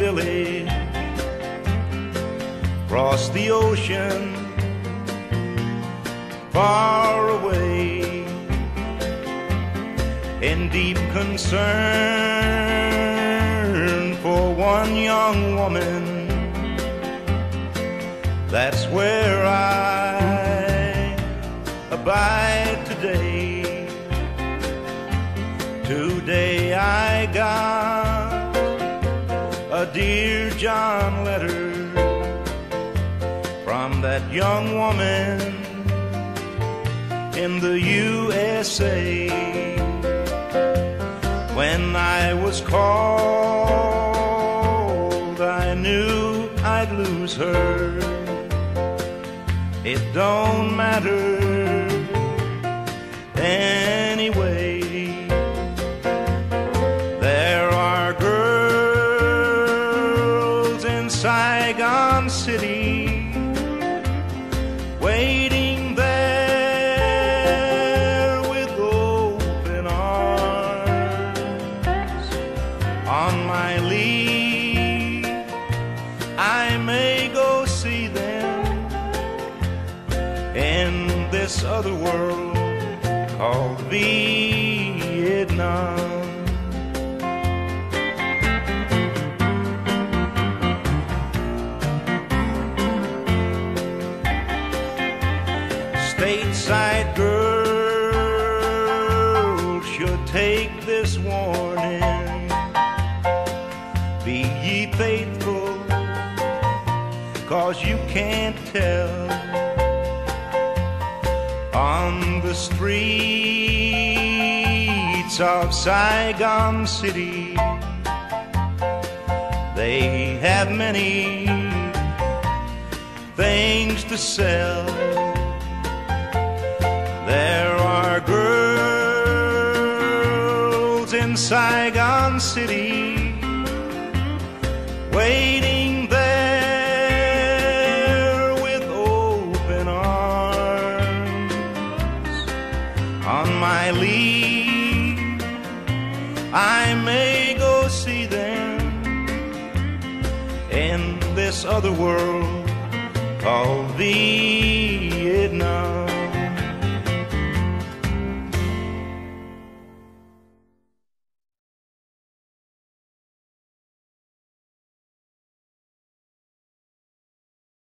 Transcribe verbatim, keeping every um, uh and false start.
Willie crossed the ocean far away in deep concern for one young woman. That's where I abide today. Today I got a Dear John letter from that young woman in the U S A. When I was called, I knew I'd lose her. It don't matter anyway. There are girls in Saigon City waiting there with open arms. On my leave, I may go see them in this other world called Vietnam. Stateside girls should take this warning. Be ye faithful, 'cause you can't tell. On the streets of Saigon City, they have many things to sell. There are girls in Saigon City waiting there with open arms. On my leave, I may go see them in this other world called Vietnam.